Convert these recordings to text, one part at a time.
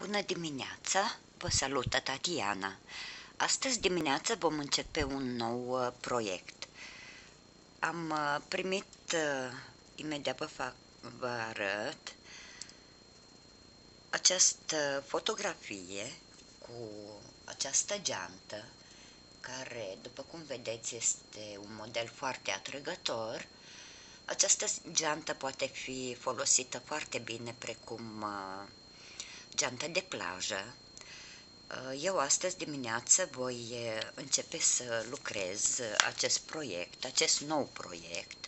Bună dimineața! Vă salută Tatiana. Astăzi dimineață vom începe un nou proiect. Am primit, imediat vă arăt, această fotografie cu această geantă, care, după cum vedeți, este un model foarte atrăgător. Această geantă poate fi folosită foarte bine precum geantă de plajă. Eu astăzi dimineață voi începe să lucrez acest nou proiect.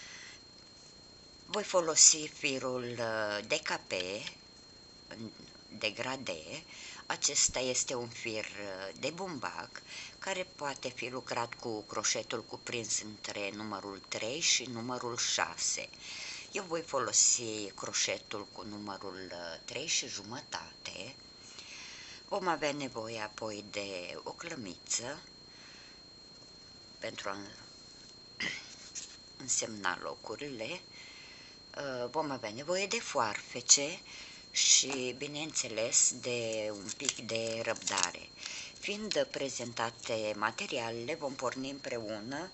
Voi folosi firul DKP în degradé. Acesta este un fir de bumbac care poate fi lucrat cu croșetul cuprins între numărul 3 și numărul 6. Eu voi folosi croșetul cu numărul 3 și jumătate. Vom avea nevoie apoi de o clămiță pentru a însemna locurile. Vom avea nevoie de foarfece și, bineînțeles, de un pic de răbdare. Fiind prezentate materialele, vom porni împreună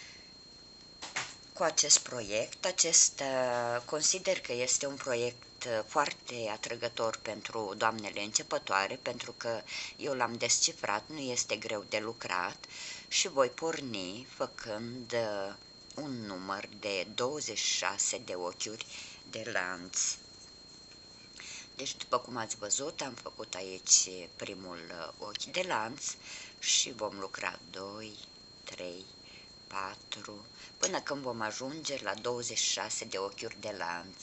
cu acest proiect. Consider că este un proiect foarte atrăgător pentru doamnele începătoare, pentru că eu l-am descifrat, nu este greu de lucrat și voi porni făcând un număr de 26 de ochiuri de lanț. Deci, după cum ați văzut, am făcut aici primul ochi de lanț și vom lucra 2, 3, 4, până când vom ajunge la 26 de ochiuri de lanț.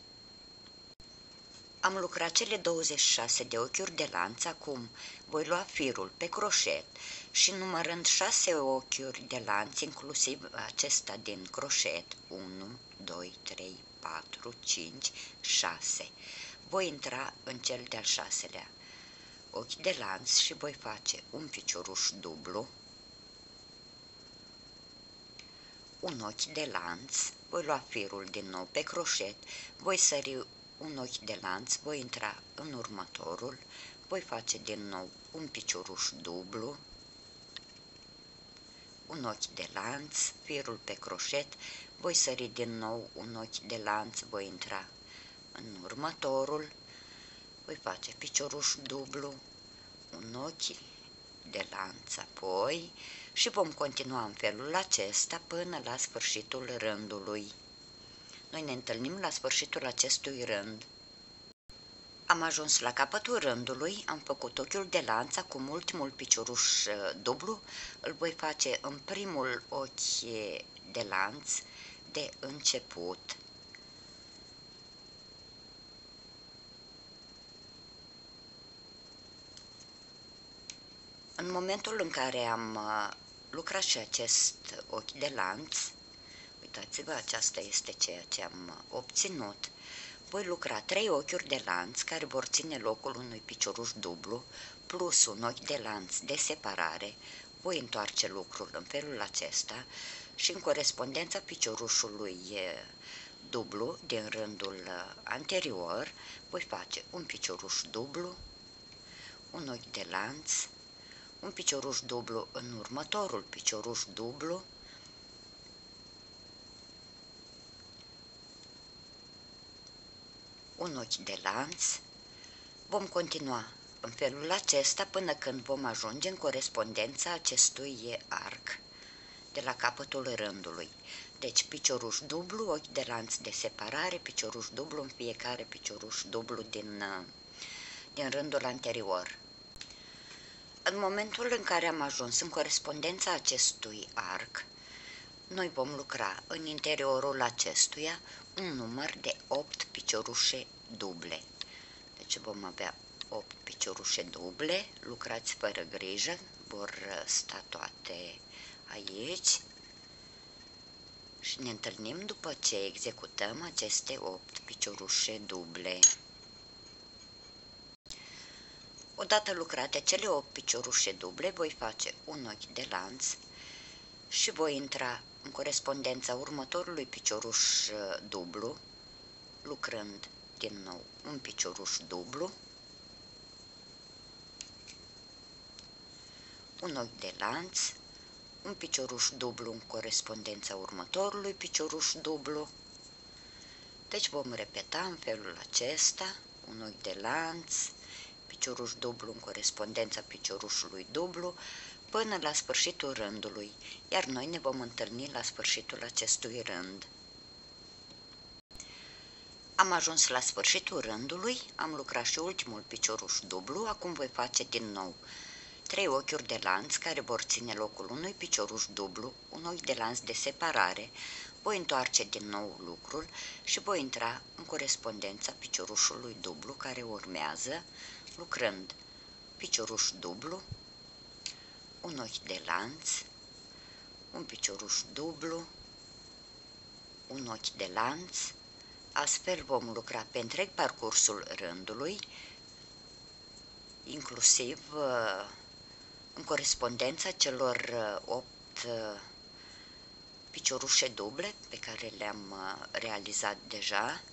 Am lucrat cele 26 de ochiuri de lanț, acum voi lua firul pe croșet și numărând 6 ochiuri de lanț, inclusiv acesta din croșet, 1, 2, 3, 4, 5, 6, voi intra în cel de-al 6-lea ochi de lanț și voi face un picioruș dublu, un ochi de lanț, voi lua firul din nou pe croșet, voi sări un ochi de lanț, voi intra în următorul, voi face din nou un picioruș dublu, un ochi de lanț, firul pe croșet, voi sări din nou un ochi de lanț, voi intra în următorul, voi face picioruș dublu, un ochi de lanț apoi și vom continua în felul acesta până la sfârșitul rândului. Noi ne întâlnim la sfârșitul acestui rând. Am ajuns la capătul rândului, am făcut ochiul de lanț, acum ultimul picioruș dublu îl voi face în primul ochi de lanț de început. În momentul în care am lucrat și acest ochi de lanț, uitați-vă, aceasta este ceea ce am obținut. Voi lucra 3 ochiuri de lanț care vor ține locul unui picioruș dublu plus un ochi de lanț de separare. Voi întoarce lucrul în felul acesta și în corespondența piciorușului dublu din rândul anterior voi face un picioruș dublu, un ochi de lanț, un picioruș dublu în următorul picioruș dublu, un ochi de lanț. Vom continua în felul acesta până când vom ajunge în corespondența acestui arc de la capătul rândului. Deci picioruș dublu, ochi de lanț de separare, picioruș dublu în fiecare picioruș dublu din rândul anterior. În momentul în care am ajuns în corespondența acestui arc, noi vom lucra în interiorul acestuia un număr de 8 piciorușe duble. Deci vom avea 8 piciorușe duble, lucrați fără grijă, vor sta toate aici și ne întâlnim după ce executăm aceste 8 piciorușe duble. Odată lucrate cele 8 piciorușe duble, voi face un ochi de lanț și voi intra în corespondența următorului picioruș dublu, lucrând din nou un picioruș dublu, un ochi de lanț, un picioruș dublu în corespondența următorului picioruș dublu. Deci vom repeta în felul acesta: un ochi de lanț, picioruș dublu în corespondența piciorușului dublu, până la sfârșitul rândului, iar noi ne vom întâlni la sfârșitul acestui rând. Am ajuns la sfârșitul rândului, am lucrat și ultimul picioruș dublu, acum voi face din nou 3 ochiuri de lanț care vor ține locul unui picioruș dublu, un ochi de lanț de separare, voi întoarce din nou lucrul și voi intra în corespondența piciorușului dublu care urmează, lucrând picioruș dublu, un ochi de lanț, un picioruș dublu, un ochi de lanț. Astfel vom lucra pe întreg parcursul rândului, inclusiv în corespondența celor 8 piciorușe duble pe care le-am realizat deja.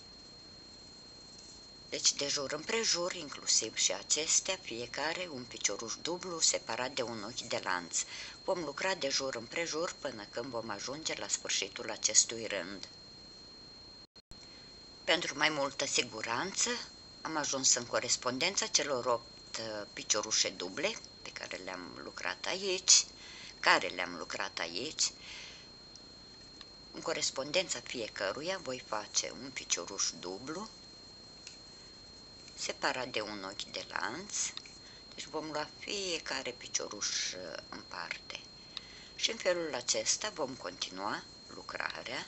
Deci de jur împrejur, inclusiv și acestea, fiecare un picioruș dublu separat de un ochi de lanț. Vom lucra de jur împrejur până când vom ajunge la sfârșitul acestui rând. Pentru mai multă siguranță, am ajuns în corespondența celor 8 piciorușe duble pe care le-am lucrat aici, În corespondența fiecăruia voi face un picioruș dublu separat de un ochi de lanț. Deci vom lua fiecare picioruș în parte și în felul acesta vom continua lucrarea.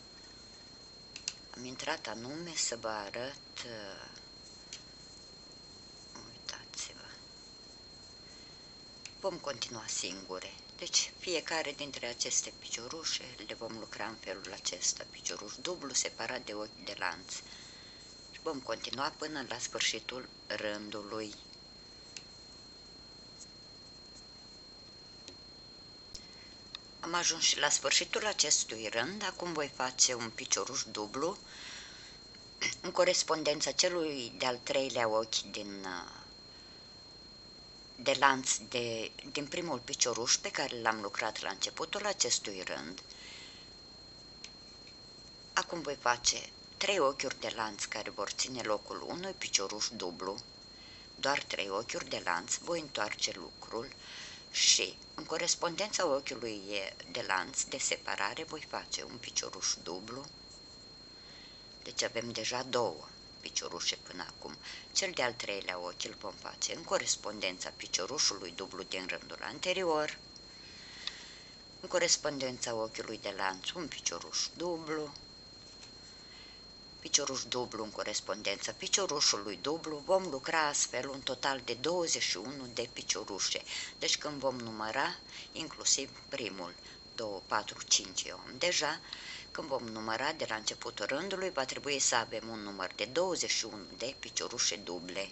Am intrat anume să vă arăt, uitați-vă, vom continua singure. Deci fiecare dintre aceste piciorușe le vom lucra în felul acesta, picioruș dublu separat de ochi de lanț. Și vom continua până la sfârșitul rândului. Am ajuns și la sfârșitul acestui rând, acum voi face un picioruș dublu în corespondența celui de-al treilea ochi de lanț din primul picioruș pe care l-am lucrat la începutul acestui rând. Acum voi face 3 ochiuri de lanț care vor ține locul unui picioruș dublu, doar 3 ochiuri de lanț, voi întoarce lucrul și în corespondența ochiului de lanț de separare voi face un picioruș dublu. Deci avem deja 2 piciorușe până acum. Cel de-al treilea ochi îl vom face în corespondența piciorușului dublu din rândul anterior, în corespondența ochiului de lanț un picioruș dublu, picioruș dublu în corespondența piciorușului dublu. Vom lucra astfel un total de 21 de piciorușe. Deci când vom număra, inclusiv primul, 2, 4, 5 eu am deja, când vom număra de la începutul rândului, va trebui să avem un număr de 21 de piciorușe duble.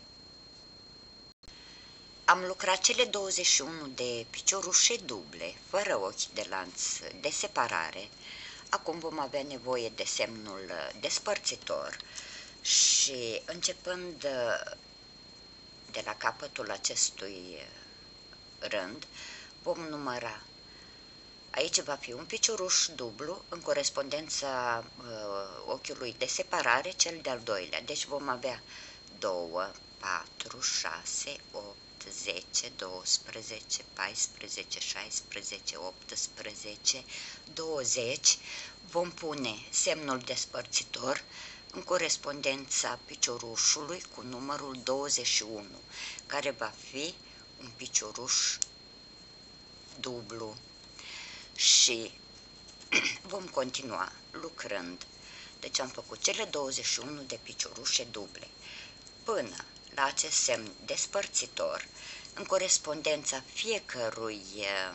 Am lucrat cele 21 de piciorușe duble, fără ochi de lanț de separare. Acum vom avea nevoie de semnul despărțitor și începând de la capătul acestui rând, vom număra. Aici va fi un picioruș dublu în corespondența ochiului de separare, cel de-al doilea. Deci vom avea 2, 4, 6, 8, 10, 12, 14, 16, 18, 20. Vom pune semnul despărțitor în corespondența piciorușului cu numărul 21, care va fi un picioruș dublu. Și vom continua lucrând. Deci am făcut cele 21 de piciorușe duble până la acest semn despărțitor. În corespondența fiecărui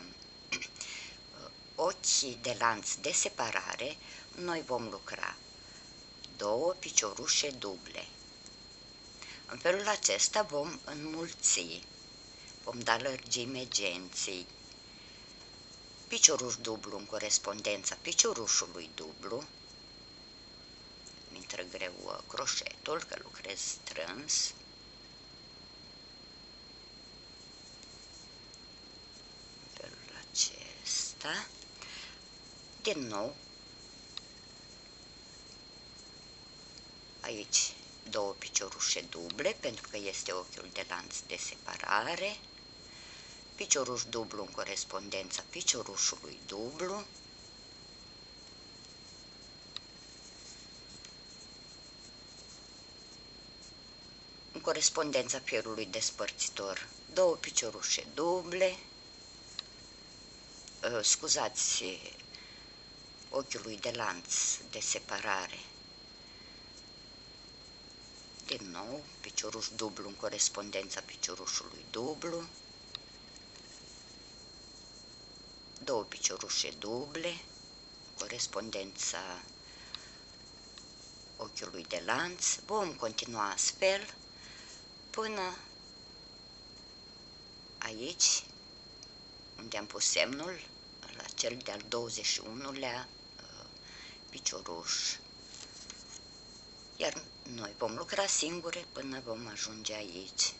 ochi de lanț de separare, noi vom lucra 2 piciorușe duble. În felul acesta vom înmulți, vom da lărgime genții. Picioruș dublu în corespondența piciorușului dublu. Îmi intră greu croșetul, că lucrez strâns. acesta. Din nou, aici două piciorușe duble, pentru că este ochiul de lanț de separare, picioruș dublu în corespondența piciorușului dublu, în corespondența fierului despărțitor, două piciorușe duble, scuzați, ochiului de lanț de separare. Din nou, picioruș dublu în corespondența piciorușului dublu, două piciorușe duble, corespondența ochiului de lanț. Vom continua astfel până aici, unde am pus semnul, la cel de-al 21-lea picioruș. Iar noi vom lucra singure până vom ajunge aici.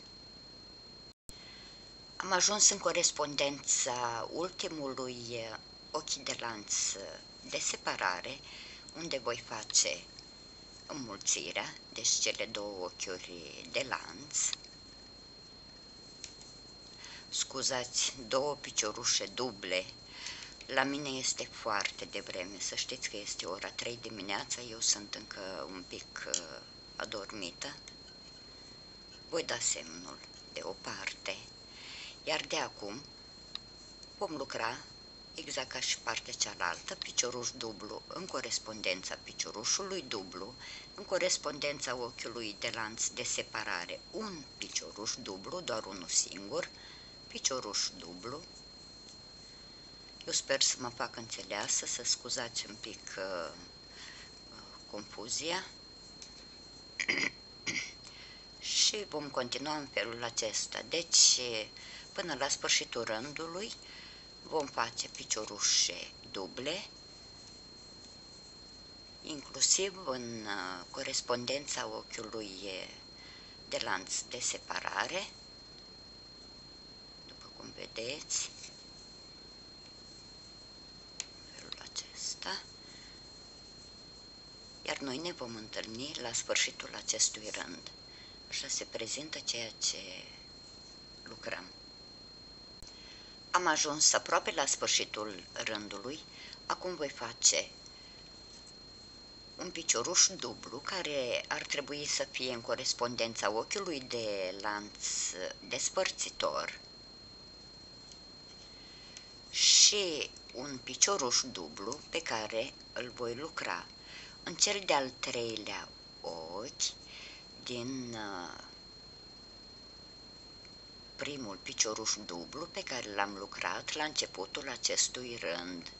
Am ajuns în corespondența ultimului ochi de lanț de separare, unde voi face înmulțirea, deci cele două ochiuri de lanț. Scuzați, două piciorușe duble. La mine este foarte devreme, să știți că este ora 3 dimineața, eu sunt încă un pic adormită. Voi da semnul de o parte, iar de acum vom lucra exact ca și partea cealaltă, picioruș dublu în corespondența piciorușului dublu, în corespondența ochiului de lanț de separare, un picioruș dublu, doar unul singur, picioruș dublu. Eu sper să mă fac înțeleasă, să scuzați un pic confuzia. Și vom continua în felul acesta. Deci, până la sfârșitul rândului, vom face piciorușe duble, inclusiv în corespondența ochiului de lanț de separare, după cum vedeți, în felul acesta. Iar noi ne vom întâlni la sfârșitul acestui rând. Așa se prezintă ceea ce lucrăm. Am ajuns aproape la sfârșitul rândului. Acum voi face un picioruș dublu care ar trebui să fie în corespondența ochiului de lanț despărțitor și un picioruș dublu pe care îl voi lucra în cel de-al treilea ochi din primul picioruș dublu pe care l-am lucrat la începutul acestui rând.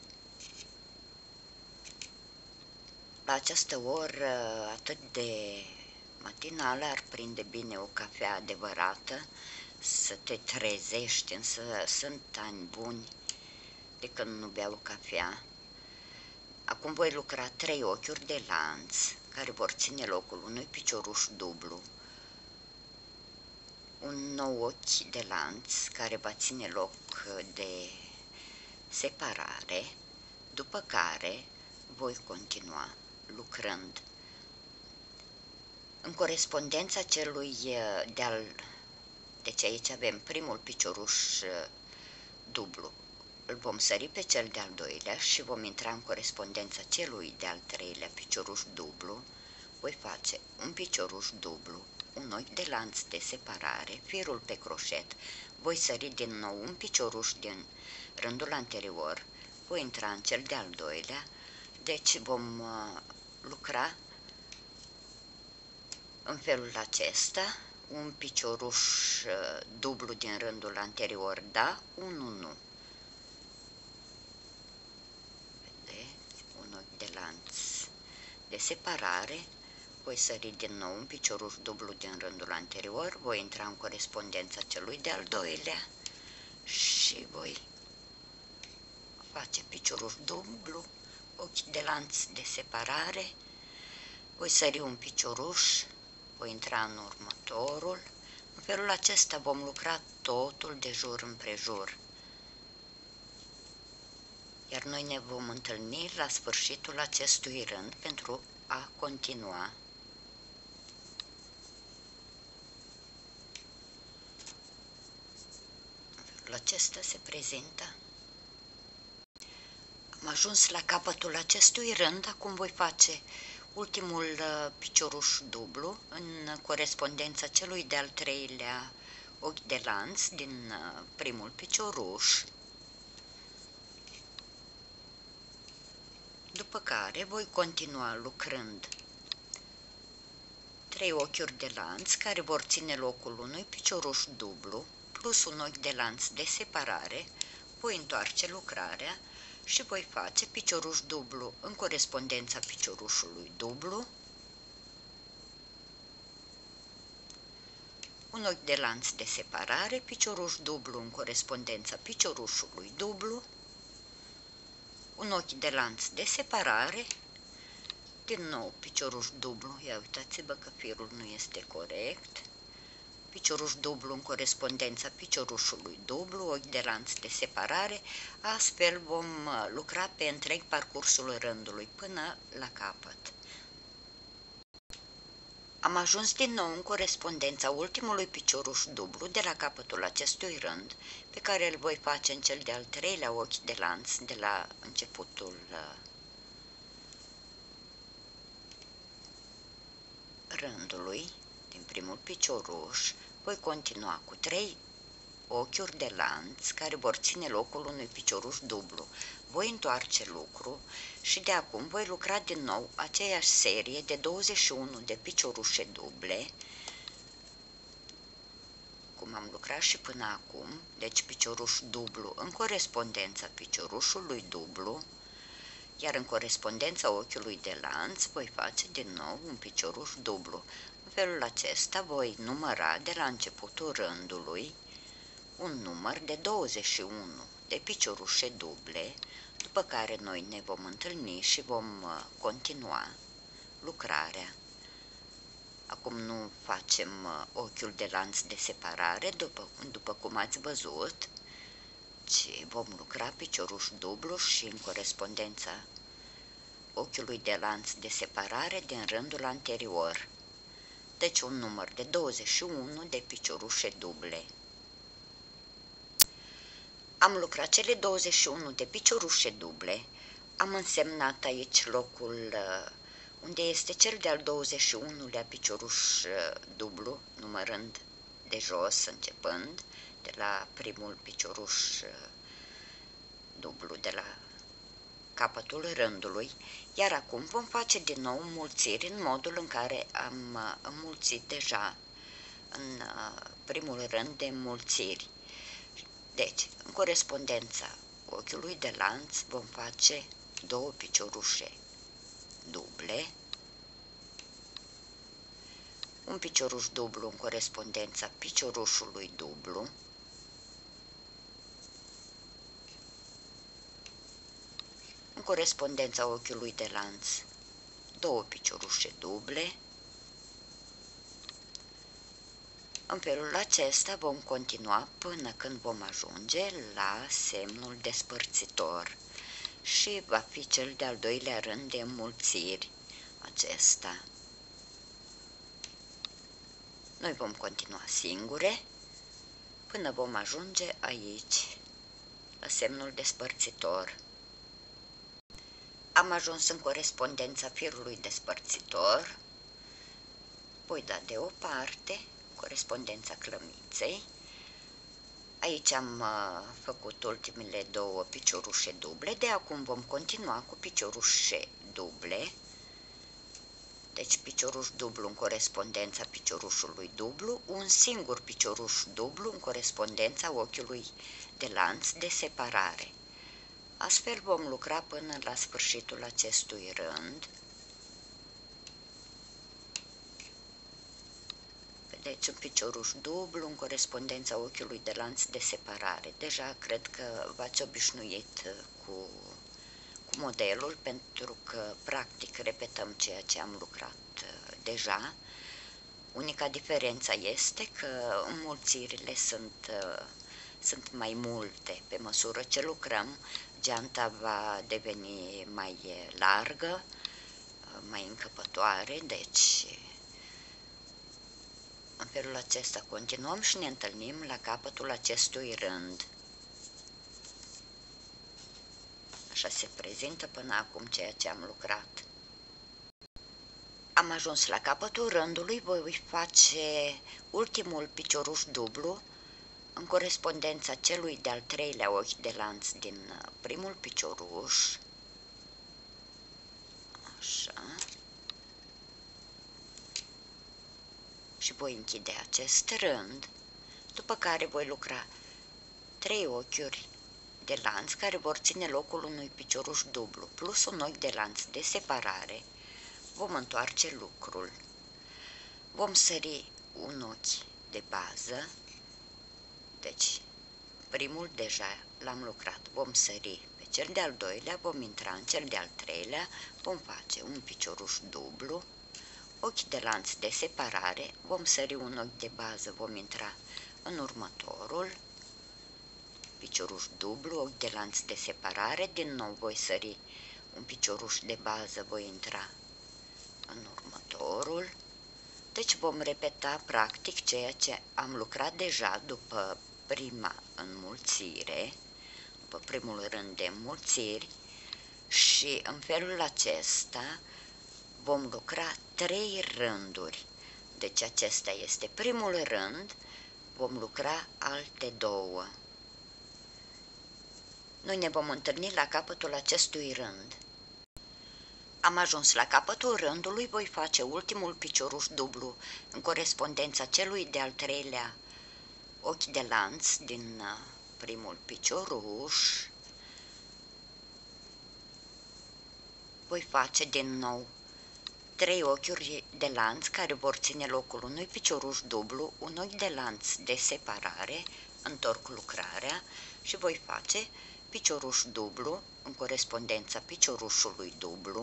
La această oră atât de matinală ar prinde bine o cafea adevărată, să te trezești, însă sunt ani buni de când nu beau cafea. Acum voi lucra 3 ochiuri de lanț care vor ține locul unui picioruș dublu, un nou ochi de lanț care va ține loc de separare, după care voi continua lucrând în corespondența celui deci aici avem primul picioruș dublu, îl vom sări pe cel de-al doilea și vom intra în corespondența celui de-al treilea picioruș dublu. Voi face un picioruș dublu, un ochi de lanț de separare, firul pe croșet, voi sări din nou un picioruș din rândul anterior, voi intra în cel de-al doilea, deci vom lucra în felul acesta, un picioruș dublu din rândul anterior, da, unul nu. Vedeți? Un ochi de lanț de separare, voi sări din nou un picioruș dublu din rândul anterior, voi intra în corespondența celui de-al doilea și voi face picioruș dublu, ochi de lanț de separare, voi sări un picioruș, voi intra în următorul. În felul acesta vom lucra totul de jur împrejur. iar noi ne vom întâlni la sfârșitul acestui rând pentru a continua. Felul acesta se prezintă. Am ajuns la capătul acestui rând, acum voi face ultimul picioruș dublu în corespondența celui de-al treilea ochi de lanț din primul picioruș, după care voi continua lucrând 3 ochiuri de lanț care vor ține locul unui picioruș dublu plus un ochi de lanț de separare, voi întoarce lucrarea și voi face picioruș dublu în corespondența piciorușului dublu, un ochi de lanț de separare, picioruș dublu în corespondența piciorușului dublu, un ochi de lanț de separare, din nou picioruș dublu, ia uitați-vă că firul nu este corect, picioruș dublu în corespondența piciorușului dublu, ochi de lanț de separare, astfel vom lucra pe întreg parcursul rândului până la capăt. Am ajuns din nou în corespondența ultimului picioruș dublu de la capătul acestui rând, pe care îl voi face în cel de-al treilea ochi de lanț de la începutul rândului, din primul picioruș. Voi continua cu 3 ochiuri de lanț care vor ține locul unui picioruș dublu. Voi întoarce lucru și de acum voi lucra din nou aceeași serie de 21 de piciorușe duble, cum am lucrat și până acum, deci picioruș dublu în corespondența piciorușului dublu, iar în corespondența ochiului de lanț voi face din nou un picioruș dublu. În felul acesta voi număra de la începutul rândului un număr de 21 de piciorușe duble, după care noi ne vom întâlni și vom continua lucrarea. Acum nu facem ochiul de lanț de separare, după cum ați văzut, ci vom lucra picioruș dublu și în corespondența ochiului de lanț de separare din rândul anterior. Deci un număr de 21 de piciorușe duble. Am lucrat cele 21 de piciorușe duble, am însemnat aici locul unde este cel de-al 21-lea picioruș dublu, numărând de jos, începând de la primul picioruș dublu, de la capătul rândului, iar acum vom face din nou înmulțiri în modul în care am înmulțit deja în primul rând de înmulțiri. Deci, în corespondența ochiului de lanț vom face 2 piciorușe duble, un picioruș dublu în corespondența piciorușului dublu, în corespondența ochiului de lanț 2 piciorușe duble. În felul acesta vom continua până când vom ajunge la semnul despărțitor și va fi cel de-al doilea rând de înmulțiri acesta. Noi vom continua singure până vom ajunge aici, la semnul despărțitor. Am ajuns în corespondența firului despărțitor, voi da deoparte corespondența clămiței. Aici am făcut ultimele 2 piciorușe duble, de acum vom continua cu piciorușe duble, deci picioruș dublu în corespondența piciorușului dublu, un singur picioruș dublu în corespondența ochiului de lanț de separare. Astfel vom lucra până la sfârșitul acestui rând. Vedeți un picioruș dublu în corespondența ochiului de lanț de separare. Deja cred că v-ați obișnuit cu modelul, pentru că practic repetăm ceea ce am lucrat deja. Unica diferență este că înmulțirile sunt mai multe pe măsură ce lucrăm, geanta va deveni mai largă, mai încăpătoare, deci în felul acesta continuăm și ne întâlnim la capătul acestui rând. Așa se prezintă până acum ceea ce am lucrat. Am ajuns la capătul rândului, voi face ultimul picioruș dublu în corespondența celui de-al treilea ochi de lanț din primul picioruș. Așa. Și voi închide acest rând, după care voi lucra 3 ochiuri de lanț care vor ține locul unui picioruș dublu, plus un ochi de lanț de separare. Vom întoarce lucrul. Vom sări un ochi de bază, deci primul deja l-am lucrat. Vom sări pe cel de-al doilea, vom intra în cel de-al treilea, vom face un picioruș dublu, ochi de lanț de separare, vom sări un ochi de bază, vom intra în următorul, picioruș dublu, ochi de lanț de separare, din nou voi sări un picioruș de bază, voi intra în următorul. Deci vom repeta practic ceea ce am lucrat deja după prima înmulțire, după primul rând de înmulțiri, și în felul acesta vom lucra 3 rânduri. Deci acesta este primul rând, vom lucra alte 2. Noi ne vom întâlni la capătul acestui rând. Am ajuns la capătul rândului, voi face ultimul picioruș dublu în corespondența celui de-al treilea ochi de lanț din primul picioruș. Voi face din nou 3 ochiuri de lanț care vor ține locul unui picioruș dublu, un ochi de lanț de separare, întorc lucrarea și voi face picioruș dublu în corespondența piciorușului dublu.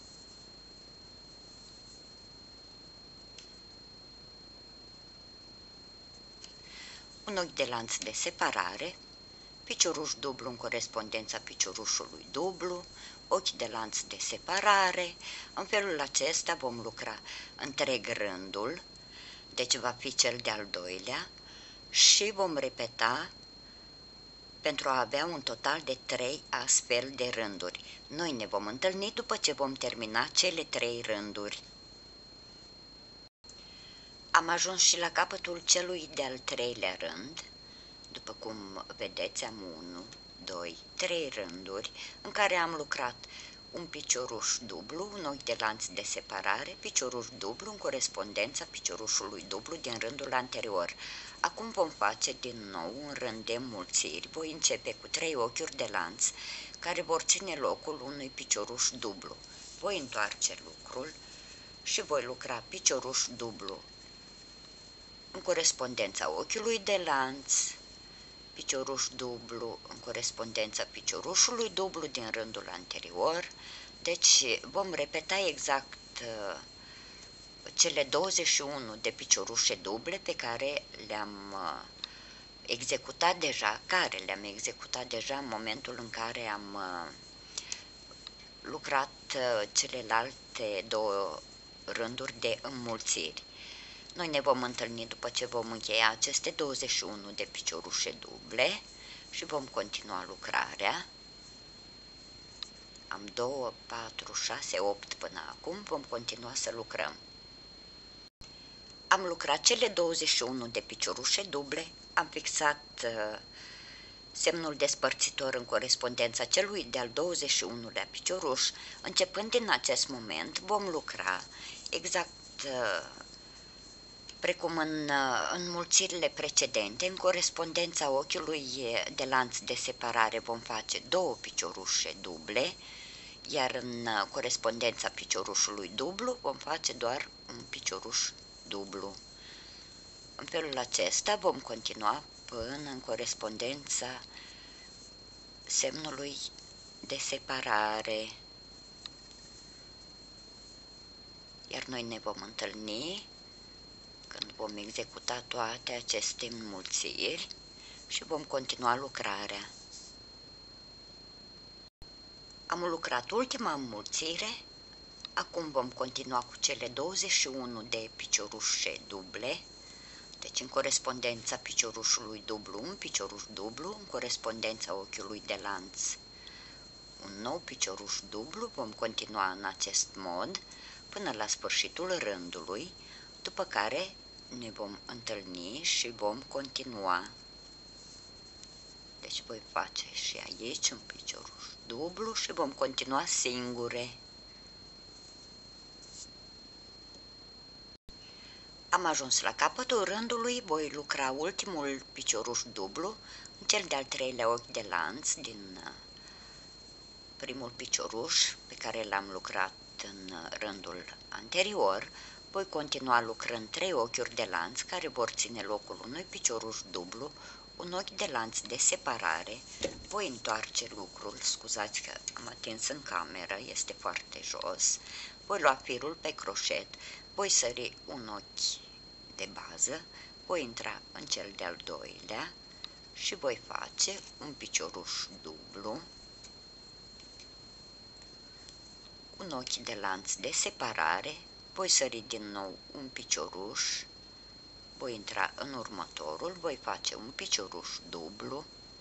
Un ochi de lanț de separare, picioruș dublu în corespondența piciorușului dublu, ochi de lanț de separare. În felul acesta vom lucra întreg rândul, deci va fi cel de-al doilea, și vom repeta pentru a avea un total de 3 astfel de rânduri. Noi ne vom întâlni după ce vom termina cele 3 rânduri. Am ajuns și la capătul celui de-al treilea rând. După cum vedeți, am 1, 2, 3 rânduri în care am lucrat un picioruș dublu, un ochi de lanț de separare, picioruș dublu în corespondența piciorușului dublu din rândul anterior. Acum vom face din nou un rând de înmulțiri. Voi începe cu 3 ochiuri de lanț care vor ține locul unui picioruș dublu. Voi întoarce lucrul și voi lucra picioruș dublu în corespondența ochiului de lanț, picioruș dublu în corespondența piciorușului dublu din rândul anterior. Deci vom repeta exact cele 21 de piciorușe duble pe care le-am executat deja, în momentul în care am lucrat celelalte 2 rânduri de înmulțiri. Noi ne vom întâlni după ce vom încheia aceste 21 de piciorușe duble și vom continua lucrarea. Am 2, 4, 6, 8 până acum, vom continua să lucrăm. Am lucrat cele 21 de piciorușe duble, am fixat semnul despărțitor în corespondența celui de-al 21-lea picioruș. Începând din acest moment vom lucra exact precum în înmulțirile precedente. În corespondența ochiului de lanț de separare vom face 2 piciorușe duble, iar în corespondența piciorușului dublu vom face doar un picioruș dublu. În felul acesta vom continua până în corespondența semnului de separare. Iar noi ne vom întâlni când vom executa toate aceste înmulțiri și vom continua lucrarea. Am lucrat ultima înmulțire, acum vom continua cu cele 21 de piciorușe duble, deci în corespondența piciorușului dublu, un picioruș dublu, în corespondența ochiului de lanț, un nou picioruș dublu, vom continua în acest mod până la sfârșitul rândului, după care ne vom întâlni și vom continua. Deci voi face și aici un picioruș dublu și vom continua singure. Am ajuns la capătul rândului, voi lucra ultimul picioruș dublu în cel de-al treilea ochi de lanț din primul picioruș pe care l-am lucrat în rândul anterior. Voi continua lucrând 3 ochiuri de lanț care vor ține locul unui picioruș dublu, un ochi de lanț de separare. Voi întoarce lucrul, scuzați că am atins în cameră, este foarte jos. Voi lua firul pe croșet, voi sări un ochi de bază, voi intra în cel de-al doilea și voi face un picioruș dublu, un ochi de lanț de separare, voi sări din nou un picioruș, voi intra în următorul, voi face un picioruș dublu,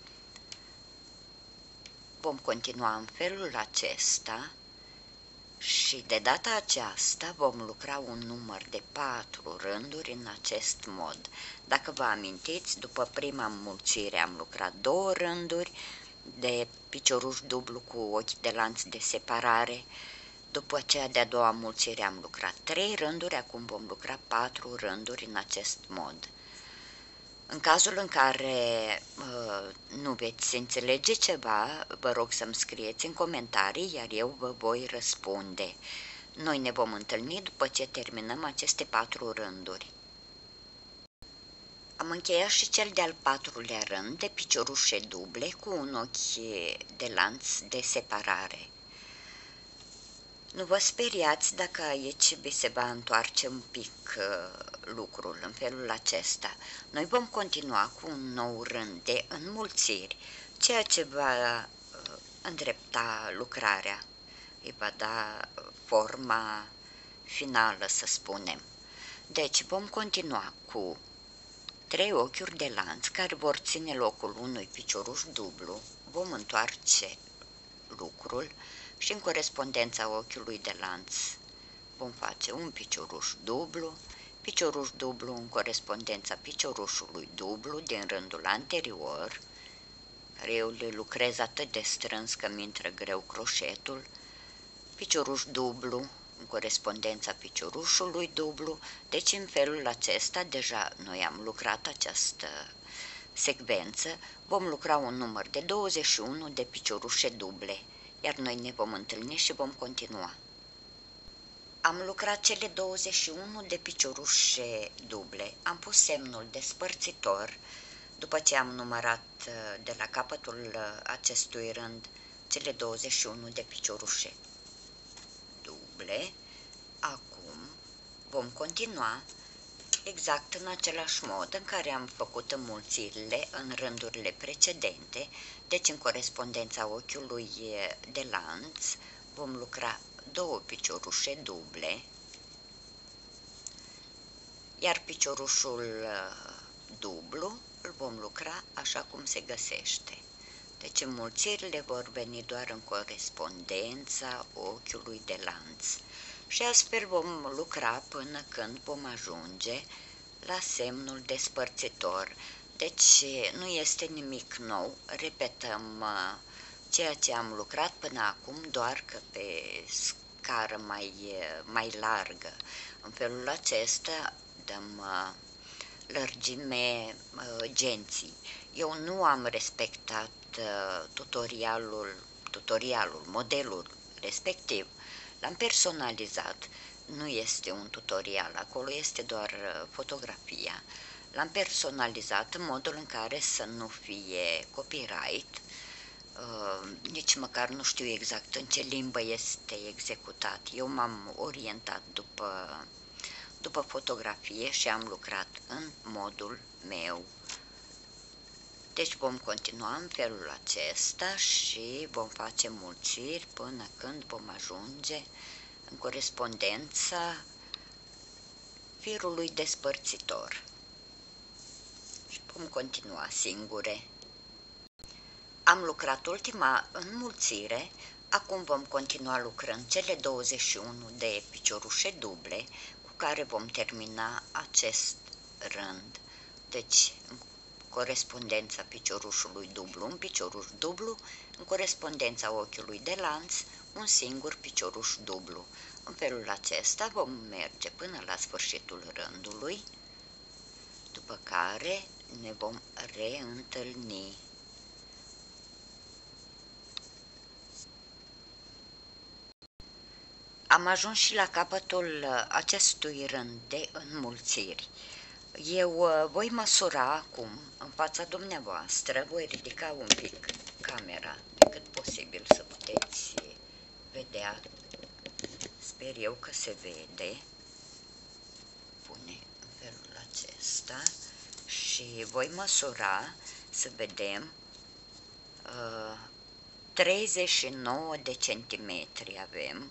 vom continua în felul acesta și de data aceasta vom lucra un număr de 4 rânduri în acest mod. Dacă vă amintiți, după prima înmulțire am lucrat 2 rânduri de picioruș dublu cu ochi de lanț de separare. După cea de-a doua înmulțire am lucrat 3 rânduri, acum vom lucra 4 rânduri în acest mod. În cazul în care nu veți înțelege ceva, vă rog să-mi scrieți în comentarii, iar eu vă voi răspunde. Noi ne vom întâlni după ce terminăm aceste 4 rânduri. Am încheiat și cel de-al 4-lea rând de piciorușe duble cu un ochi de lanț de separare. Nu vă speriați dacă aici vi se va întoarce un pic lucrul în felul acesta. Noi vom continua cu un nou rând de înmulțiri, ceea ce va îndrepta lucrarea, îi va da forma finală, să spunem. Deci vom continua cu 3 ochiuri de lanț care vor ține locul unui picioruș dublu, vom întoarce lucrul și în corespondența ochiului de lanț vom face un picioruș dublu în corespondența piciorușului dublu din rândul anterior, care eu le lucrez atât de strâns că mi intră greu croșetul, picioruș dublu în corespondența piciorușului dublu. Deci în felul acesta deja noi am lucrat această secvență, vom lucra un număr de 21 de piciorușe duble, iar noi ne vom întâlni și vom continua. Am lucrat cele 21 de piciorușe duble, am pus semnul despărțitor, după ce am numărat de la capătul acestui rând cele 21 de piciorușe duble. Acum vom continua exact în același mod în care am făcut înmulțirile în rândurile precedente, deci în corespondența ochiului de lanț vom lucra 2 piciorușe duble, iar piciorușul dublu îl vom lucra așa cum se găsește. Deci înmulțirile vor veni doar în corespondența ochiului de lanț și astfel vom lucra până când vom ajunge la semnul despărțitor. Deci nu este nimic nou, repetăm ceea ce am lucrat până acum, doar că pe scară mai largă. În felul acesta dăm lărgime genții. Eu nu am respectat modelul respectiv. L-am personalizat, nu este un tutorial, acolo este doar fotografia. L-am personalizat în modul în care să nu fie copyright, nici măcar nu știu exact în ce limbă este executat. Eu m-am orientat după fotografie și am lucrat în modul meu Deci vom continua în felul acesta și vom face mulțiri până când vom ajunge în corespondența firului despărțitor. Și vom continua singure. Am lucrat ultima înmulțire, acum vom continua lucrând cele 21 de piciorușe duble cu care vom termina acest rând. Deci, în corespondența piciorușului dublu, un picioruș dublu, în corespondența ochiului de lanț, un singur picioruș dublu. În felul acesta vom merge până la sfârșitul rândului, după care ne vom reîntâlni. Am ajuns și la capătul acestui rând de înmulțiri. Eu voi măsura acum, în fața dumneavoastră, voi ridica un pic camera, pe cât posibil să puteți vedea. Sper eu că se vede. Pune în felul acesta și voi măsura să vedem 39 de centimetri avem,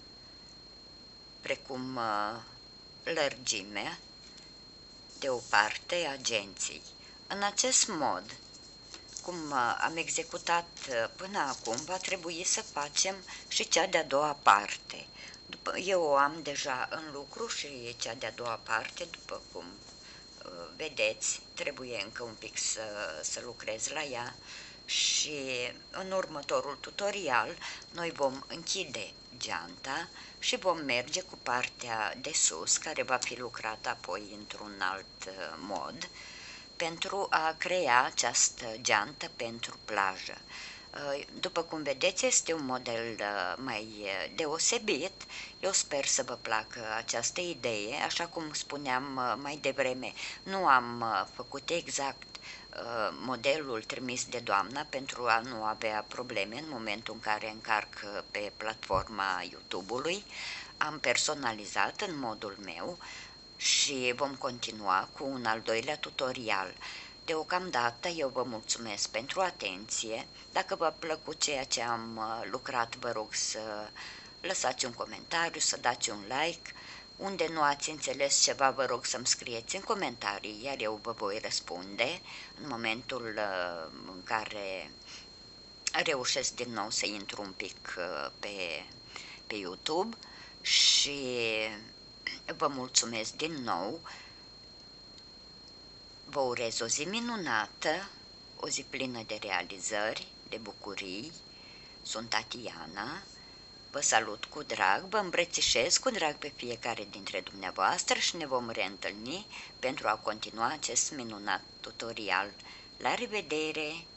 precum lărgimea de o parte a genții. În acest mod, cum am executat până acum, va trebui să facem și cea de-a doua parte. Eu o am deja în lucru și cea de-a doua parte, după cum vedeți, trebuie încă un pic să lucrez la ea și în următorul tutorial noi vom închide geanta și vom merge cu partea de sus, care va fi lucrată apoi într-un alt mod, pentru a crea această geantă pentru plajă. După cum vedeți, este un model mai deosebit. Eu sper să vă placă această idee. Așa cum spuneam mai devreme, nu am făcut exact modelul trimis de doamna pentru a nu avea probleme în momentul în care încarc pe platforma YouTube-ului. Am personalizat în modul meu și vom continua cu un al doilea tutorial. Deocamdată eu vă mulțumesc pentru atenție. Dacă v-a plăcut ceea ce am lucrat, vă rog să lăsați un comentariu, să dați un like. Unde nu ați înțeles ceva, vă rog să-mi scrieți în comentarii, iar eu vă voi răspunde în momentul în care reușesc din nou să intru un pic pe YouTube și vă mulțumesc din nou. Vă urez o zi minunată, o zi plină de realizări, de bucurii. Sunt Tatiana, vă salut cu drag, vă îmbrățișez cu drag pe fiecare dintre dumneavoastră și ne vom reîntâlni pentru a continua acest minunat tutorial. La revedere!